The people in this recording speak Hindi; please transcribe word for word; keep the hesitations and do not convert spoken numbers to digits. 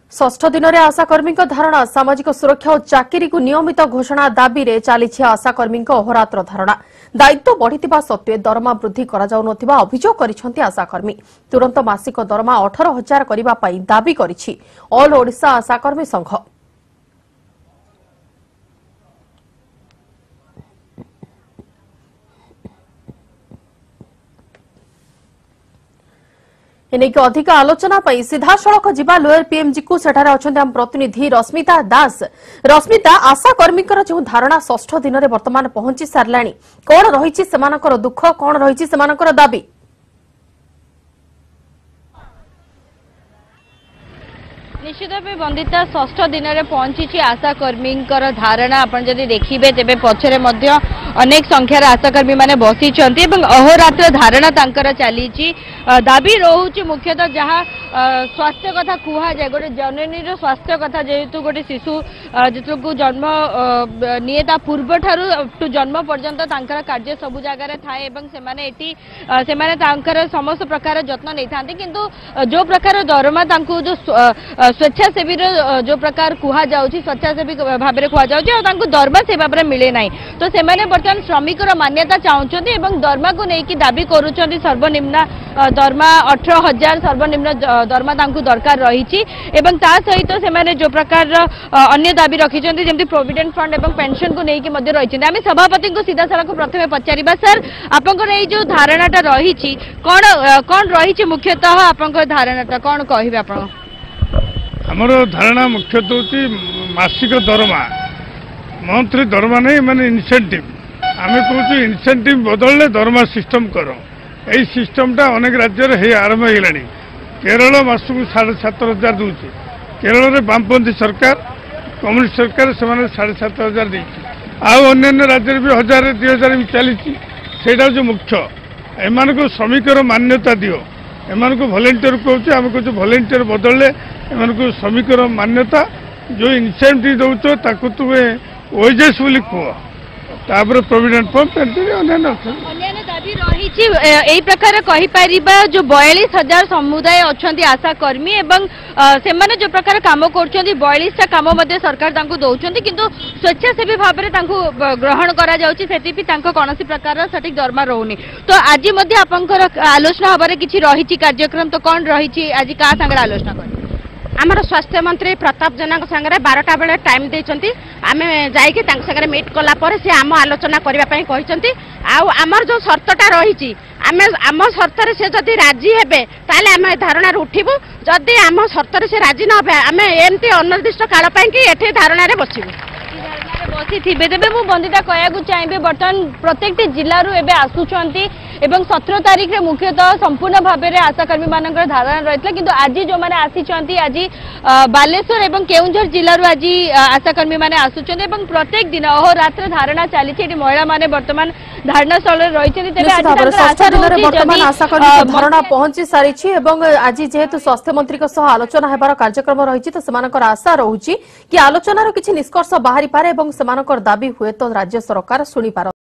षष्ठ दिन में आशाकर्मी धारणा सामाजिक सुरक्षा और चाकरी को नियमित घोषणा दाबी रे चली आशाकर्मी अहोरात्र धारणा दायित्व बढ़ी सत्वे दरमा वृद्धि अभियोग कर आशाकर्मी तुरंत मासिक दरमा अठारह हजार करने दाबी करिछि ऑल ओडिशा आशाकर्मी संघ। एनेक अधिक आलोचना पई सीधा सड़क जिबा लोयर पीएमजी को सेठारे अछन्ते हम प्रतिनिधि रश्मिता दास। रश्मिता, आशाकर्मीकर जो धारणा षष्ठ दिन में वर्तमान पहुंची सारलाणी, कौन रही सेमानकर दुख, कौन रही सेमानकर दाबी? निश्चित भाव बंदिता षष्ठ दिन में पहुंची आशाकर्मी धारणा आप देखिए तेज पछरे अनेक संख्यार आशाकर्मी मैंने बसी अहोरात्र धारणा तांकर चली दाबी रोचे मुख्यतः जहाँ स्वास्थ्य कथा कहुए गोटे जननी स्वास्थ्य कथा जेहेतु गोटे शिशु जो जन्म निये ता पूर्व ठू जन्म पर्यंत कार्य सबु जगार थाए से समस्त प्रकार जत्न नहीं था किंतु जो प्रकार दरमा जो स्वेच्छासेवी जो प्रकार कहुआ स्वेच्छासेवी भाव में कहुआ दरमा से भाव में मिले ना तो से बर्तमान श्रमिकर मान्यता चाहते दरमा को लेकिन दाबी करुँच सर्वनिम्न दरमा अठारह हजार सर्वनिम्न दरमा दरकार रही सहित से जो प्रकार अन्य दाबी रखिंट जमी प्रोविडेंट फंड और पेंशन को लेकिन रही आम सभापति को सीधा सड़क प्रथम पचार सर आपंकर ये जो धारणाटा रही कौन कौन रही मुख्यतः आपंकर धारणाटा कौन कहे आप आमर धारणा मुख्यतः हूँ मासिक दरमा मंथली दरमा नहीं माने इनसेंटिव आम कहूँ इनसेंटिव बदलने दरमा सिस्टम कर यही सिस्टमटा अनेक राज्य आरंभ होगा। केरल मासक साढ़े सात हजार दूसरी केरल में वामपंथी सरकार कम्युनिस्ट सरकार से साढ़े सात हजार दे अन्य राज्य भी हजार दुई हजार भी चली से मुख्य एम को श्रमिकर मान्यता दियो एम को भलेंटियर कहूँ आम कहूँ भलेंटियर बदलने एम को श्रमिकर मान्यता जो इनसेंटिव दौच ताकू तुम्हें वेजेस बोली कह तापर प्रोविडेंट फंड पेंशन अन्य दाबी रही यही प्रकार कहीपर जो बयालीस हजार समुदाय अच्छा आशाकर्मी एवं से जो प्रकार कम कर बयालीस कम सरकार दौरान किंतु स्वेच्छासेवी भाव में ग्रहण कर कौन प्रकार सठिक दरमा रोनी तो आज आपंकर आलोचना हबार किसी रही कार्यक्रम तो कौन रही आज क्या सागर आलोचना कर आमर स्वास्थ्य मंत्री प्रताप जेना सागर बारटा बेले टाइम देते आम जाकर मीट कलापर से आम आलोचना करने आमर जो शर्तटा रही आम आम शर्त से जदि राजी हे ताले आम धारणा उठबू जदि आम शर्त से राजी न आम एमती अनिर्दिष्ट काल ये धारणा बसबू बसी थे तेज मुझे बंदिता कहूँ चाहिए बर्तमान प्रत्येक जिलू एवं आसुंच एवं सत्रह तारीख में मुख्यतः संपूर्ण भाव में आशाकर्मी मान धारणा रही किंतु आज जो मैंने आसी आज बालेश्वर एवं केउंझर जिलूर आज आशाकर्मी मैंने आसुंच प्रत्येक दिन अहोरात्र धारणा चली महिला माने वर्तमान धारणा स्थल रही धारणा पहुंची सारी आज जेहेतु स्वास्थ्य मंत्री आलोचना होबार कार्यक्रम रही तो सेमानकर आशा रहुची कि आलोचनार किसी निष्कर्ष बाहरी पारे दाबी हुए तो राज्य सरकार शुणी पार।